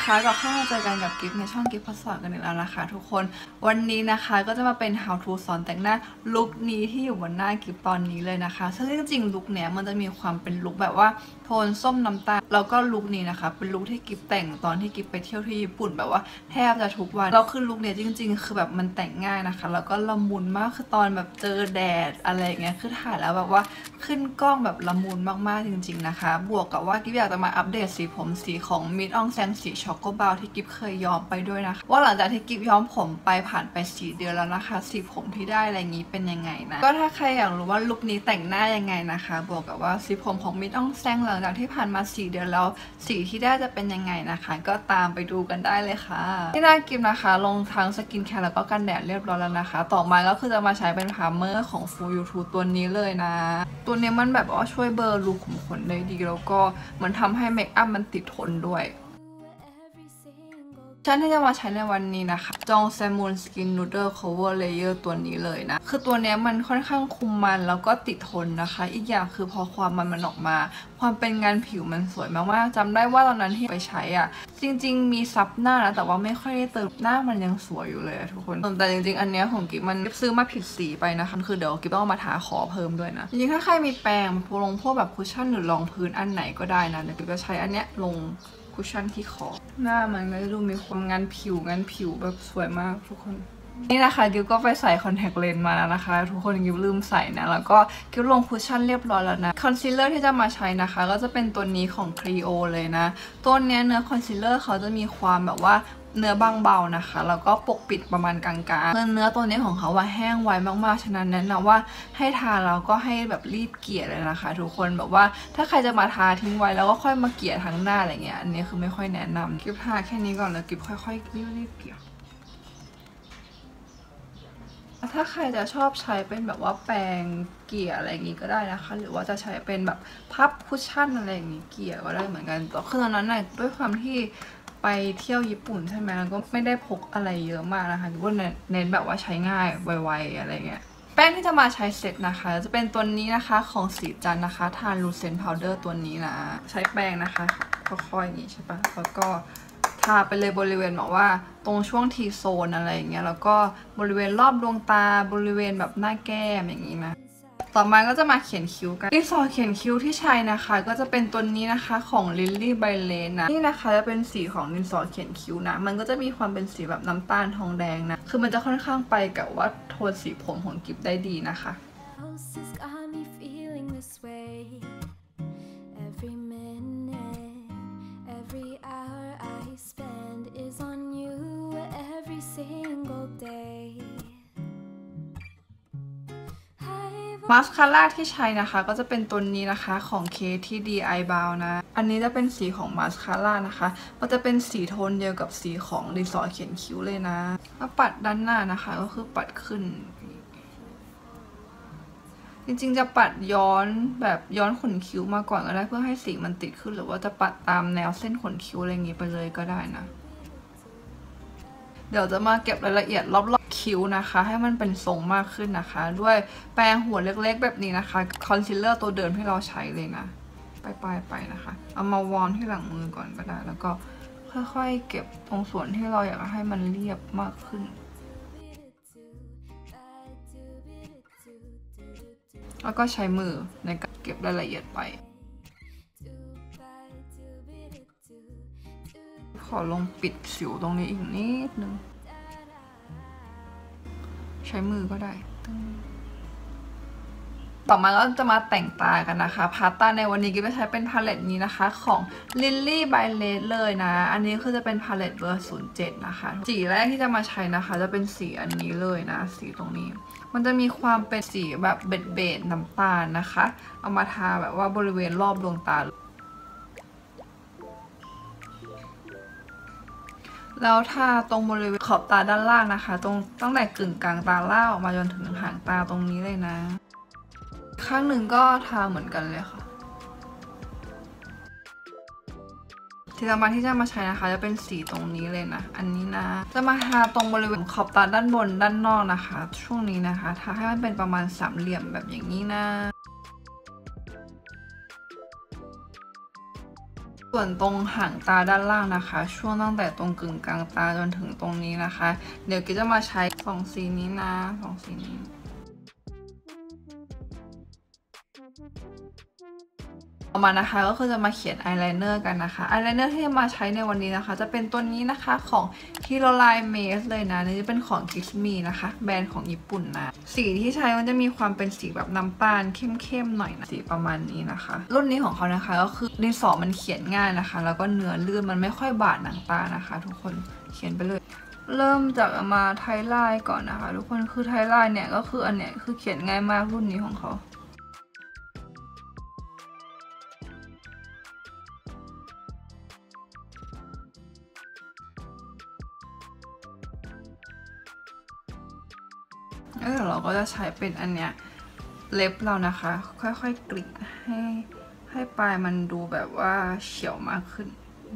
นะคะก็เข้ามาเจอกันกับกิฟในช่องกิฟพัสสอนกันอีกแล้วนะคะทุกคนวันนี้นะคะก็จะมาเป็น how to สอนแต่งหน้าลุคนี้ที่อยู่บนหน้ากิฟตอนนี้เลยนะคะซึ่งจริงๆลุคเนี้ยมันจะมีความเป็นลุคแบบว่าโทนส้มน้ำตาลแล้วก็ลุคนี้นะคะเป็นลุคที่กิฟแต่งตอนที่กิฟไปเที่ยวที่ญี่ปุ่นแบบว่าแทบจะทุกวันแล้วคือลุคเนี้ยจริงๆคือแบบมันแต่งง่ายนะคะแล้วก็ละมุนมากคือตอนแบบเจอแดดอะไรเงี้ยคือถ่ายแล้วแบบว่าขึ้นกล้องแบบละมุนมากๆจริงๆนะคะบวกกับว่ากิฟอยากจะมาอัปเดตสีผมสีของมิดอองแซงสีช็อกโกบาลที่กิฟเคยย้อมไปด้วยนะคะว่าหลังจากที่กิฟย้อมผมไปผ่านไป4 เดือนแล้วนะคะสีผมที่ได้อะไรงี้เป็นยังไงนะก็ถ้าใครอยากรู้ว่าลุคนี้แต่งหน้ายังไงนะคะบวกกับว่าสีผมของมิดอองแซงหลังจากที่ผ่านมา4 เดือนแล้วสีที่ได้จะเป็นยังไงนะคะก็ตามไปดูกันได้เลยค่ะที่หน้ากิฟนะคะลงทั้งสกินแคร์แล้วก็กันแดดเรียบร้อยแล้วนะคะต่อมาก็คือจะมาใช้เป็นพาร์เมอร์ของ Full YouTube ตัวนี้เลยนะตัวนี้มันแบบว่าช่วยเบลอรูขุมขนได้ดีแล้วก็มันทำให้เมคอัพมันติดทนด้วยฉันที่จะมาใช้ในวันนี้นะคะจองแซมูนสกินนูเดิลคัฟเวอร์เลเยอร์ตัวนี้เลยนะคือตัวนี้มันค่อนข้างคุมมันแล้วก็ติดทนนะคะอีกอย่างคือพอความมันออกมาความเป็นงานผิวมันสวยมากๆจำได้ว่าตอนนั้นที่ไปใช้อ่ะจริงๆมีซับหน้านะแต่ว่าไม่ค่อยได้เติมหน้ามันยังสวยอยู่เลยทุกคนแต่จริงๆอันนี้ของกิ๊บมันซื้อมาผิดสีไปนะคะคือเดี๋ยวกิ๊บต้องมาทาขอเพิ่มด้วยนะจริงๆถ้าใครมีแปรงพวกแบบคุชชั่นหรือรองพื้นอันไหนก็ได้นะเดี๋ยวกิ๊บจะใช้อันเนี้ยลงคุชชั่นที่คอหน้ามันก็จะดูมีความงานผิวแบบสวยมากทุกคนนี่นะคะกิ๊บก็ไปใส่คอนแทคเลนส์มาแล้วนะคะทุกคนกิ๊บลืมใส่นะแล้วก็กิ๊บลงคุชชั่นเรียบร้อยแล้วนะคอนซีลเลอร์ที่จะมาใช้นะคะก็จะเป็นตัวนี้ของ Clio เลยนะตัวเนี้ยเนื้อคอนซีลเลอร์เขาจะมีความแบบว่าเนื้อบางเบานะคะแล้วก็ปกปิดประมาณกลางๆเนื้อตัวนี้ของเขาว่าแห้งไวมากๆฉะนั้นแนะนำว่าให้ทาแล้วก็ให้แบบรีบเกลี่ยเลยนะคะทุกคนแบบว่าถ้าใครจะมาทาทิ้งไว้แล้วก็ค่อยมาเกลี่ยทั้งหน้าอะไรเงี้ยอันนี้คือไม่ค่อยแนะนำกิ๊บทาแค่นี้ก่อนแล้วกิ๊บค่อยๆรีบเกลี่ยถ้าใครจะชอบใช้เป็นแบบว่าแปรงเกลี่ยอะไรอย่างงี้ก็ได้นะคะหรือว่าจะใช้เป็นแบบพับคุชชั่นอะไรอย่างงี้เกลี่ยก็ได้เหมือนกันแต่คือตอนนั้นน่ะด้วยความที่ไปเที่ยวญี่ปุ่นใช่ไหมแล้วก็ไม่ได้พกอะไรเยอะมากนะคะก็เน้นแบบว่าใช้ง่ายไวๆอะไรเงี้ยแป้งที่จะมาใช้เสร็จนะคะจะเป็นตัวนี้นะคะของสีจันนะคะทานลูเซนพาวเดอร์ตัวนี้นะใช้แป้งนะคะค่อยๆอย่างนี้ใช่ปะแล้วก็ทาไปเลยบริเวณแบบว่าตรงช่วงทีโซนอะไรอย่างเงี้ยแล้วก็บริเวณรอบดวงตาบริเวณแบบหน้าแก้มอย่างงี้นะต่อมาก็จะมาเขียนคิ้วกันดินสอเขียนคิ้วที่ใช้นะคะก็จะเป็นตัวนี้นะคะของ Lily by Lane นะนี่นะคะจะเป็นสีของดินสอเขียนคิ้วนะมันก็จะมีความเป็นสีแบบน้ำตาลทองแดงนะคือมันจะค่อนข้างไปกับว่าโทนสีผมของกิฟได้ดีนะคะมาสคาร่าที่ใช้นะคะก็จะเป็นตัวนี้นะคะของ KTD Eyebrow นะอันนี้จะเป็นสีของมาสคาร่านะคะมันจะเป็นสีโทนเดียวกับสีของดินสอเขียนคิ้วเลยนะแล้วปัดด้านหน้านะคะก็คือปัดขึ้นจริงๆจะปัดย้อนแบบย้อนขนคิ้วมาก่อนก็ได้เพื่อให้สีมันติดขึ้นหรือว่าจะปัดตามแนวเส้นขนคิ้วอะไรอย่างงี้ไปเลยก็ได้นะเดี๋ยวจะมาเก็บรายละเอียดรอบๆคิ้วนะคะให้มันเป็นทรงมากขึ้นนะคะด้วยแปรงหัวเล็กๆแบบนี้นะคะคอนซีลเลอร์ตัวเดิมที่เราใช้เลยนะไปนะคะเอามาวอร์มที่หลังมือก่อนก็ได้แล้วก็ค่อยๆเก็บตรงส่วนที่เราอยากให้มันเรียบมากขึ้นแล้วก็ใช้มือในการเก็บรายละเอียดไปขอลงปิดสิวตรงนี้อีกนิดนึงใช้มือก็ได้ต่อมาก็จะมาแต่งตากันนะคะพาสต้าในวันนี้กิ๊บจะใช้เป็นพาเลตนี้นะคะของ Lily by Lane เลยนะอันนี้คือจะเป็นพาเลตเบอร์ 07 นะคะสีแรกที่จะมาใช้นะคะจะเป็นสีอันนี้เลยนะสีตรงนี้มันจะมีความเป็นสีแบบเบจน้ำตาลนะคะเอามาทาแบบว่าบริเวณรอบดวงตาแล้วทาตรงบริเวณขอบตาด้านล่างนะคะตรงตั้งแต่กึ่งกลางตาล่างออกมาจนถึงหางตาตรงนี้เลยนะข้างหนึ่งก็ทาเหมือนกันเลยค่ะที่จะมาใช้นะคะจะเป็นสีตรงนี้เลยนะอันนี้นะจะมาทาตรงบริเวณขอบตาด้านบนด้านนอกนะคะช่วงนี้นะคะทาให้มันเป็นประมาณสามเหลี่ยมแบบอย่างนี้นะส่วนตรงหางตาด้านล่างนะคะช่วงตั้งแต่ตรงกึ่งกลางตาจนถึงตรงนี้นะคะเดี๋ยวกิ๊บจะมาใช้2 สีนี้นะ2 สีนี้ต่อมานะคะก็คือจะมาเขียนอายไลเนอร์กันนะคะอายไลเนอร์ที่จะมาใช้ในวันนี้นะคะจะเป็นตัวนี้นะคะของ Caroline Myss เลยนะนี่จะเป็นของ Kiss Me นะคะแบรนด์ของญี่ปุ่นนะสีที่ใช้มันจะมีความเป็นสีแบบน้ำตาลเข้มๆหน่อยนะสีประมาณนี้นะคะรุ่นนี้ของเขานะคะก็คือดินสอมันเขียนง่ายนะคะแล้วก็เนื้อลื่นมันไม่ค่อยบาดหนังตานะคะทุกคนเขียนไปเลยเริ่มจากมาไทไลน์ก่อนนะคะทุกคนคือไทไลน์เนี่ยก็คืออันเนี้ยคือเขียนง่ายมากรุ่นนี้ของเขาแล้วเราก็จะใช้เป็นอันเนี้ยเล็บเรานะคะค่อยๆกรีดให้ปลายมันดูแบบว่าเฉียวมากขึ้น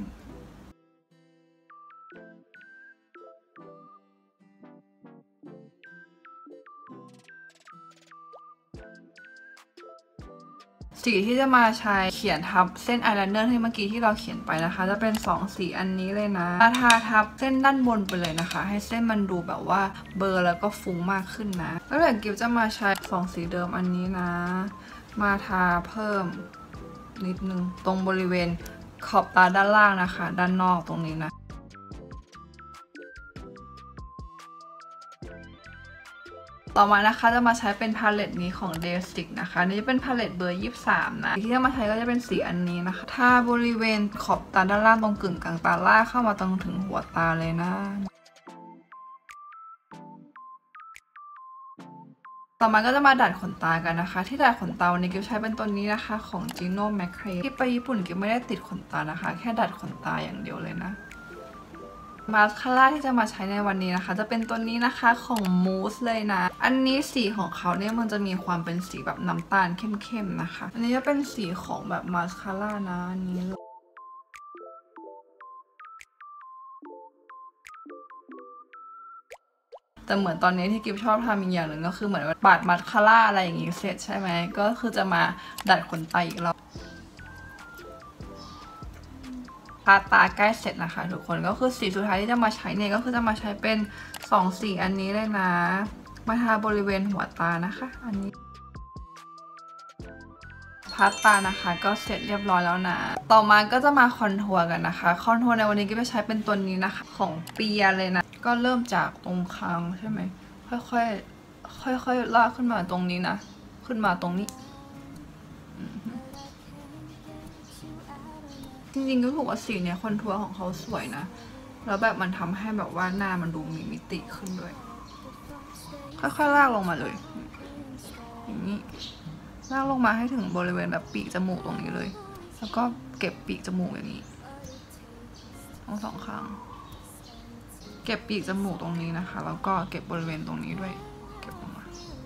สีที่จะมาใช้เขียนทับเส้นอายไลเนอร์ที่เมื่อกี้ที่เราเขียนไปนะคะจะเป็น2 สีอันนี้เลยนะทาทับเส้นด้านบนไปเลยนะคะให้เส้นมันดูแบบว่าเบลอแล้วก็ฟุ้งมากขึ้นนะแล้วเดี๋ยวกิ๊บจะมาใช้2 สีเดิมอันนี้นะมาทาเพิ่มนิดนึงตรงบริเวณขอบตาด้านล่างนะคะด้านนอกตรงนี้นะต่อมานะคะจะมาใช้เป็นพาเลตนี้ของ Daystick นะคะนี่จะเป็นพาเลตเบอร์ 23 นะที่จะมาใช้ก็จะเป็นสีอันนี้นะคะถ้าบริเวณขอบตาด้านล่างตรงกึ่งกลางตาล่างเข้ามาตรงถึงหัวตาเลยนะต่อมาก็จะมาดัดขนตากันนะคะที่ดัดขนตาวันนี้กิ๊บใช้เป็นตัวนี้นะคะของ Gino Macrae ที่ไปญี่ปุ่นกิ๊บไม่ได้ติดขนตานะคะแค่ดัดขนตาอย่างเดียวเลยนะมาสคาร่าที่จะมาใช้ในวันนี้นะคะจะเป็นตัวนี้นะคะของ Mousse เลยนะอันนี้สีของเขาเนี่ยมันจะมีความเป็นสีแบบน้ำตาลเข้มๆนะคะอันนี้จะเป็นสีของแบบมาสคาร่านะอันนี้แต่เหมือนตอนนี้ที่กิ๊บชอบทำอีกอย่างหนึ่งก็คือเหมือนปาดมาสคาร่าอะไรอย่างงี้เสร็จใช่ไหมก็คือจะมาดัดขนตาอีกรอบตาใกล้เสร็จนะคะทุกคนก็คือสีสุดท้ายที่จะมาใช้เนี่ยก็คือจะมาใช้เป็น2 สีอันนี้เลยนะมาทาบริเวณหัวตานะคะอันนี้พัดตานะคะก็เสร็จเรียบร้อยแล้วนะต่อมาก็จะมาคอนทัวร์กันนะคะคอนทัวร์ในวันนี้ก็จะใช้เป็นตัวนี้นะคะของเปียเลยนะก็เริ่มจากตรงคางใช่ไหมค่อยๆลากขึ้นมาตรงนี้นะขึ้นมาตรงนี้จริงๆก็รู้ว่าสีเนี้ยคอนทัวร์ของเขาสวยนะแล้วแบบมันทำให้แบบว่าหน้ามันดูมีมิติขึ้นด้วยค่อยๆลากลงมาเลยอย่างนี้ลากลงมาให้ถึงบริเวณแบบปีกจมูกตรงนี้เลยแล้วก็เก็บปีกจมูกอย่างนี้ทั้ง2 ข้างเก็บปีกจมูกตรงนี้นะคะแล้วก็เก็บบริเวณตรงนี้ด้วยเก็บลงมา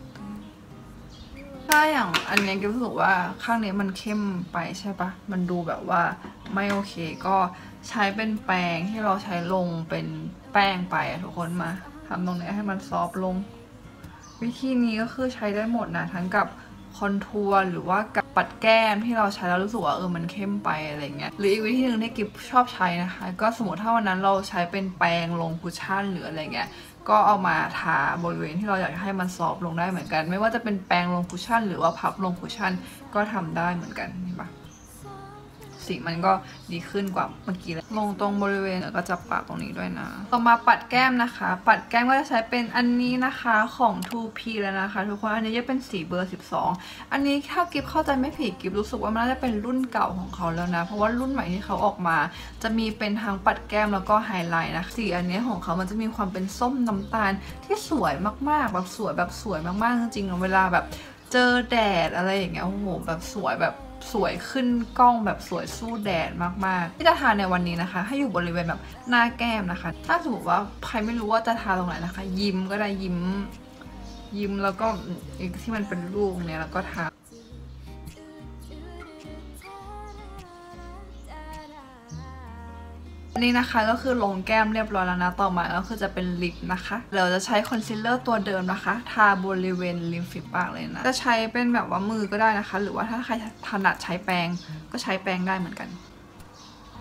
ถ้าอย่างอันนี้กิ๊บรู้สึกว่าข้างนี้มันเข้มไปใช่ปะมันดูแบบว่าไม่โอเคก็ใช้เป็นแปรงที่เราใช้ลงเป็นแป้งไปทุกคนมาทำตรงนี้ให้มันซอฟลงวิธีนี้ก็คือใช้ได้หมดนะทั้งกับคอนทัวร์หรือว่ากับปัดแก้มที่เราใช้แล้วรู้สึกว่ามันเข้มไปอะไรเงี้ยหรืออีกวิธีหนึ่งที่กิ๊บชอบใช้นะคะก็สมมติถ้าวันนั้นเราใช้เป็นแปรงลงคุชชั่นหรืออะไรเงี้ยก็เอามาทาบริเวณที่เราอยากให้มันซอฟลงได้เหมือนกันไม่ว่าจะเป็นแปรงลงคุชชั่นหรือว่าพับลงคุชชั่นก็ทำได้เหมือนกันเห็นปะสีมันก็ดีขึ้นกว่าเมื่อกี้ลงตรงบริเวณแล้วก็จับปากตรงนี้ด้วยนะต่อมาปัดแก้มนะคะปัดแก้มก็จะใช้เป็นอันนี้นะคะของ 2P แล้วนะคะทุกคนอันนี้จะเป็นสีเบอร์ 12อันนี้ถ้ากิ๊บเข้าใจไม่ผิดกิ๊บรู้สึกว่ามันน่าจะเป็นรุ่นเก่าของเขาแล้วนะเพราะว่ารุ่นใหม่ที่เขาออกมาจะมีเป็นทั้งปัดแก้มแล้วก็ไฮไลท์นะสีอันนี้ของเขามันจะมีความเป็นส้มน้ำตาลที่สวยมากๆแบบสวยมากๆจริงๆเวลาแบบเจอแดดอะไรอย่างเงี้ยโอ้โหแบบสวยขึ้นกล้องแบบสวยสู้แดดมากๆที่จะทาในวันนี้นะคะให้อยู่บริเวณแบบหน้าแก้มนะคะถ้าสมมติว่าใครไม่รู้ว่าจะทาตรงไหนนะคะยิ้มก็ได้ยิ้มแล้วก็อีกที่มันเป็นลูกเนี่ยแล้วก็ทา อันนี้นะคะก็คือลงแก้มเรียบร้อยแล้วนะต่อมาก็คือจะเป็นลิปนะคะเราจะใช้คอนซีลเลอร์ตัวเดิมนะคะทาบริเวณริมฝีปากเลยนะจะใช้เป็นแบบว่ามือก็ได้นะคะหรือว่าถ้าใครถนัดใช้แปรงก็ใช้แปรงได้เหมือนกัน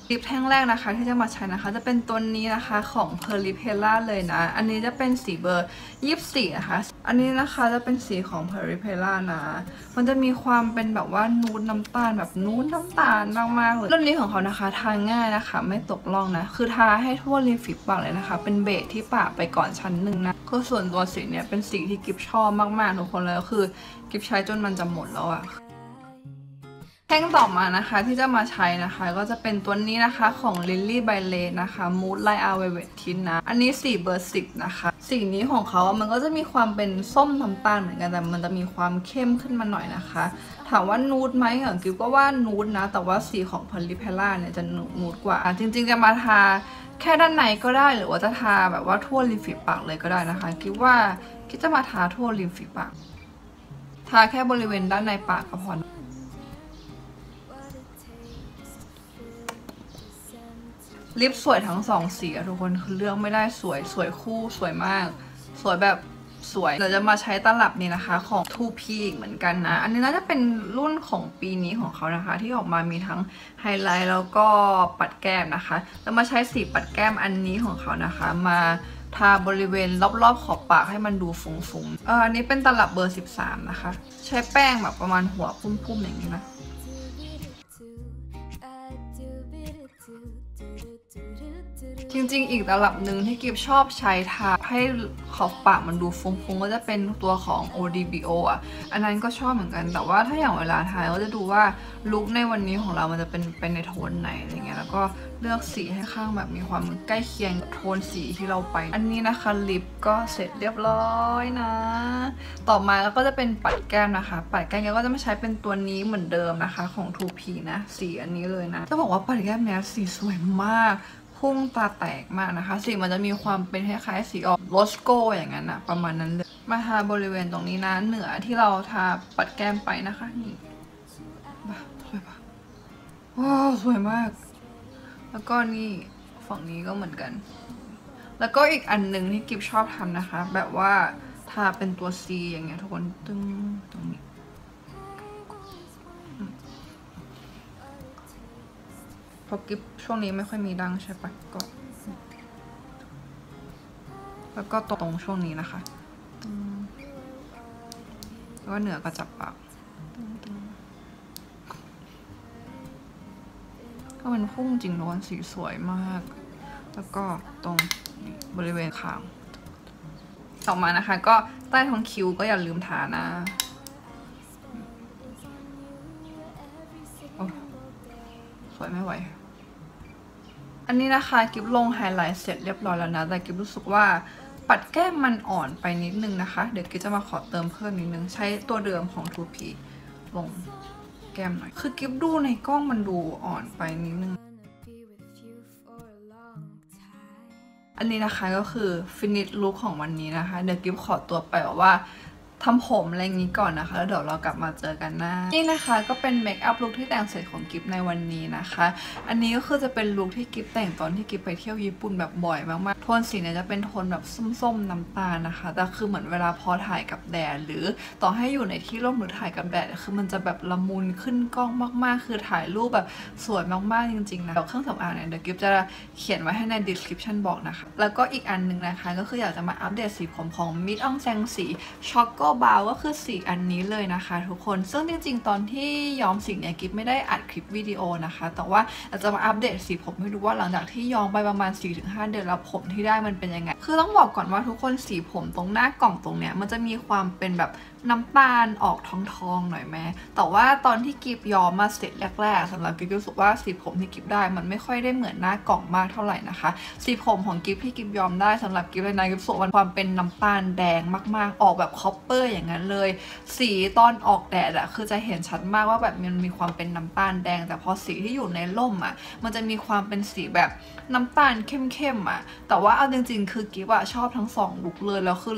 ลิปแท่งแรกนะคะที่จะมาใช้นะคะจะเป็นตัวนี้นะคะของ Peripera เลยนะอันนี้จะเป็นสีเบอร์24นะคะอันนี้นะคะจะเป็นสีของ Peripera นะมันจะมีความเป็นแบบว่านูดน้ำตาลแบบนูดน้ำตาลมากๆเลยรุ่นนี้ของเขานะคะทาง่ายนะคะไม่ตกล่องนะคือทาให้ทั่วริมฝีปากเลยนะคะเป็นเบสที่ปากไปก่อนชั้นหนึ่งนะก็ส่วนตัวสีเนี่ยเป็นสีที่กิฟชอบมากๆทุกคนเลยก็คือกิฟใช้จนมันจะหมดแล้วอะแท่งต่อมานะคะที่จะมาใช้นะคะก็จะเป็นตัวนี้นะคะของ Lily by Lay นะคะ Mood Light Velvet Tint นะอันนี้สีเบอร์10นะคะสีนี้ของเขามันก็จะมีความเป็นส้มน้ำตาลเหมือนกันแต่มันจะมีความเข้มขึ้นมาหน่อยนะคะถามว่านูดไหมกิ๊บก็ว่านูดนะแต่ว่าสีของ Peripera เนี่ยจะนูดกว่าจริงๆจะมาทาแค่ด้านในก็ได้หรือว่าจะทาแบบว่าทั่วริมฝีปากเลยก็ได้นะคะกิ๊บว่ากิ๊บจะมาทาทั่วริมฝีปากทาแค่บริเวณด้านในปากก็พอลิปสวยทั้งสองสีทุกคนคือเลือกไม่ได้สวยคู่สวยมากสวยแบบสวยเราจะมาใช้ตลับนี้นะคะของ 2P อีกเหมือนกันนะอันนี้น่าจะเป็นรุ่นของปีนี้ของเขานะคะที่ออกมามีทั้งไฮไลท์แล้วก็ปัดแก้มนะคะเรามาใช้สีปัดแก้มอันนี้ของเขานะคะมาทาบริเวณรอบๆขอบปากให้มันดูฟุ้งๆอันนี้เป็นตลับเบอร์13นะคะใช้แป้งแบบประมาณหัวพุ่มๆอย่างนี้นะจริงๆอีกตลับหนึ่งที่กิฟชอบใช้ทาให้ขอบปากมันดูฟุ้งๆก็จะเป็นตัวของ ODBO อ่ะอันนั้นก็ชอบเหมือนกันแต่ว่าถ้าอย่างเวลาทาก็จะดูว่าลุคในวันนี้ของเรามันจะเป็นในโทนไหนอะไรเงี้ยแล้วก็เลือกสีให้ข้างแบบมีความใกล้เคียงโทนสีที่เราไปอันนี้นะคะลิปก็เสร็จเรียบร้อยนะต่อมาก็จะเป็นปัดแก้มนะคะปัดแก้มก็จะไม่ใช้เป็นตัวนี้เหมือนเดิมนะคะของ 2P นะสีอันนี้เลยนะจะบอกว่าปัดแก้มเนี้ยสีสวยมากพุ่งตาแตกมากนะคะสีมันจะมีความเป็นคล้ายๆสีออกโรสโก้อย่างนั้นอะประมาณนั้นเลยมาทาบริเวณตรงนี้นะเหนือที่เราทาปัดแก้มไปนะคะนี่สวยปะว้าวสวยมากแล้วก็นี่ฝั่งนี้ก็เหมือนกันแล้วก็อีกอันหนึ่งที่กิฟชอบทำนะคะแบบว่าทาเป็นตัว C อย่างเงี้ยทุกคนตึงตรงนี้เพราะกิ๊บช่วงนี้ไม่ค่อยมีดังใช่ปะก็แล้วก็ตรงช่วงนี้นะคะแล้วก็เหนือกระจับปากก็มันพุ่งจริงล้วนสีสวยมากแล้วก็ตรงบริเวณคางต่อมานะคะก็ใต้ท้องคิ้วก็อย่าลืมทานะสวยไม่ไหวอันนี้นะคะกิฟลงไฮไลท์เสร็จเรียบร้อยแล้วนะแต่กิฟรู้สึกว่าปัดแก้มมันอ่อนไปนิดนึงนะคะเดี๋ยวกิฟจะมาขอเติมเพิ่มนิดนึงใช้ตัวเดิมของ 2P ลงแก้มหน่อยคือกิฟดูในกล้องมันดูอ่อนไปนิดนึงอันนี้นะคะก็คือฟินิชลุคของวันนี้นะคะเดี๋ยวกิฟขอตัวไปว่าทำผมอะไรอย่างนี้ก่อนนะคะแล้วเดี๋ยวเรากลับมาเจอกันนะนี่นะคะก็เป็นเมคอัพลุคที่แต่งเสร็จของกิฟในวันนี้นะคะอันนี้ก็คือจะเป็นลุคที่กิฟแต่งตอนที่กิฟไปเที่ยวญี่ปุ่นแบบบ่อยมากๆโทนสีเนี่ยจะเป็นโทนแบบส้มๆน้ำตาลนะคะแต่คือเหมือนเวลาพอถ่ายกับแดดหรือต่อให้อยู่ในที่ร่มหรือถ่ายกับแดดคือมันจะแบบละมุนขึ้นกล้องมากๆคือถ่ายรูปแบบสวยมากๆจริงๆนะเครื่องสำอางเนี่ยเดี๋ยวกิฟจะเขียนไว้ให้ใน description บอกนะคะแล้วก็อีกอันนึงนะคะก็คืออยากจะมาอัปเดตสีผมของมิดอองแซงสีช็อกโกบาวก็คือสีอันนี้เลยนะคะทุกคนซึ่งจริงๆตอนที่ย้อมสีเนี่ยกิฟไม่ได้อัดคลิปวิดีโอนะคะแต่ว่าเราจะมาอัปเดตสีผมให้ดูว่าหลังจากที่ย้อมไปประมาณ 4-5 เดือนแล้วผมที่ได้มันเป็นยังไงคือต้องบอกก่อนว่าทุกคนสีผมตรงหน้ากล่องตรงเนี้ยมันจะมีความเป็นแบบน้ำตาลออกทองๆหน่อยแม้แต่ว่าตอนที่กิฟย้อมมาเสร็จแรกๆสำหรับกิฟรู้สึกว่าสีผมที่กิฟได้มันไม่ค่อยได้เหมือนหน้ากล่องมากเท่าไหร่นะคะสีผมของกิฟที่กิฟย้อมได้สำหรับกิฟเลยนะกิฟรู้สึกว่าความเป็นน้ำตาลแดงมากๆออกแบบคอปเปอร์อย่างนั้นเลยสีตอนออกแดดอะคือจะเห็นชัดมากว่าแบบมันมีความเป็นน้ำตาลแดงแต่พอสีที่อยู่ในร่มอะมันจะมีความเป็นสีแบบน้ำตาลเข้มๆอะแต่ว่าเอาจริงๆคือกิฟอะชอบทั้ง2ลุคเลยแล้วคือรู้สึกว่า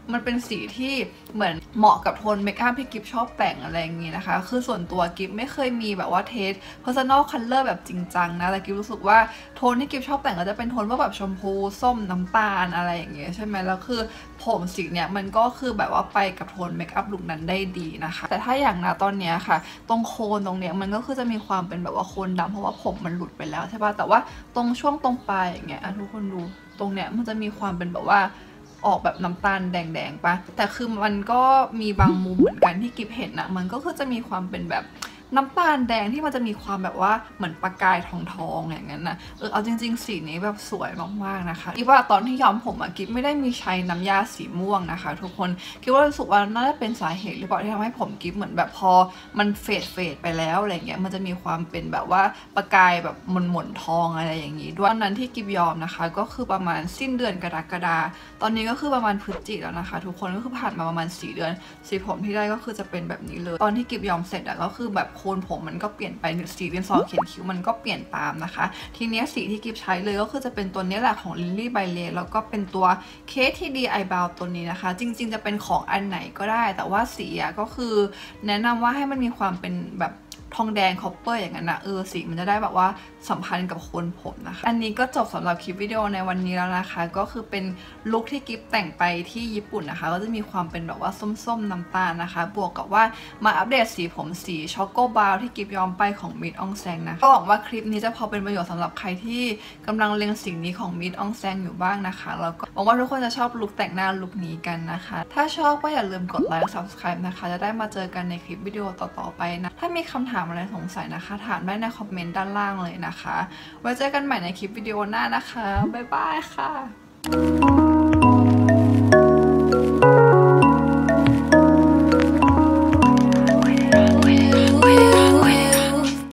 มันเป็นสีที่เหมือนเหมาะกับโทนเมคอัพที่กิฟชอบแต่งอะไรอย่างงี้นะคะคือส่วนตัวกิฟไม่เคยมีแบบว่าเทส personal color แบบจริงจังนะแต่กิฟรู้สึกว่าโทนที่กิฟชอบแต่งก็จะเป็นโทนว่าแบบชมพูส้มน้ำตาลอะไรอย่างเงี้ยใช่ไหมแล้วคือผมสีเนี่ยมันก็คือแบบว่าไปกับโทนเมคอัพลุคนั้นได้ดีนะคะแต่ถ้าอย่างนะตอนเนี้ยค่ะตรงโคนตรงเนี้ยมันก็คือจะมีความเป็นแบบว่าโคนดำเพราะว่าผมมันหลุดไปแล้วใช่ป่ะแต่ว่าตรงช่วงตรงปลายอย่างเงี้ยทุกคนดูตรงเนี้ยมันจะมีความเป็นแบบว่าออกแบบน้ำตาลแดงๆปะแต่คือมันก็มีบางมุมเหมือนกันที่กิฟเห็นนะมันก็คือจะมีความเป็นแบบน้ำตาลแดงที่มันจะมีความแบบว่าเหมือนประกายทองๆอย่างนั้นนะเอาจริงๆสีนี้แบบสวยมากๆนะคะคิดว่าตอนที่ย้อมผมกิฟไม่ได้มีใช้น้ำยาสีม่วงนะคะทุกคนคิดว่ารู้สึกว่าน่าจะเป็นสาเหตุหรือเปล่าที่ทำให้ผมกิฟเหมือนแบบพอมันเฟดไปแล้วอะไรเงี้ยมันจะมีความเป็นแบบว่าประกายแบบหม่นทองอะไรอย่างนี้ด้วยตอนนั้นที่กิฟย้อมนะคะก็คือประมาณสิ้นเดือนกรกฎาคมตอนนี้ก็คือประมาณพฤศจิกแล้วนะคะทุกคนก็คือผ่านมาประมาณ4 เดือนสีผมที่ได้ก็คือจะเป็นแบบนี้เลยตอนที่กิฟย้อมเสร็จก็คือแบบโคนผมมันก็เปลี่ยนไปสีดินสอเขียนคิ้วมันก็เปลี่ยนตามนะคะทีนี้สีที่กิฟใช้เลยก็คือจะเป็นตัวนี้แหละของ Lily by Lay แล้วก็เป็นตัว KTD Eyebrow ตัวนี้นะคะจริงๆจะเป็นของอันไหนก็ได้แต่ว่าสีก็คือแนะนำว่าให้มันมีความเป็นแบบทองแดงคอปเปอร์อย่างนั้นนะสีมันจะได้แบบว่าสัมพันธ์กับโคนผมนะคะอันนี้ก็จบสำหรับคลิปวิดีโอในวันนี้แล้วนะคะก็คือเป็นลุคที่กิฟแต่งไปที่ญี่ปุ่นนะคะก็จะมีความเป็นแบบว่าส้มๆน้ำตาลนะคะบวกกับว่ามาอัปเดตสีผมสีช็อกโกบราวน์ที่กิฟย้อมไปของมิดอองแซงนะก็หวังว่าคลิปนี้จะพอเป็นประโยชน์สำหรับใครที่กำลังเล็งสีนี้ของมิดอองแซงอยู่บ้างนะคะแล้วก็หวังว่าทุกคนจะชอบลุคแต่งหน้าลุคนี้กันนะคะถ้าชอบก็อย่าลืมกดไลค์ subscribe นะคะจะได้มาเจอกันในคลิปวิดีโอต่อๆไปนะถ้ามีคำถามอะไรสงสัยนะคะถามได้ในคอมเมนต์ด้านล่างเลยนะคะไว้เจอกันใหม่ในคลิปวิดีโอหน้านะคะบ๊ายบายค่ะ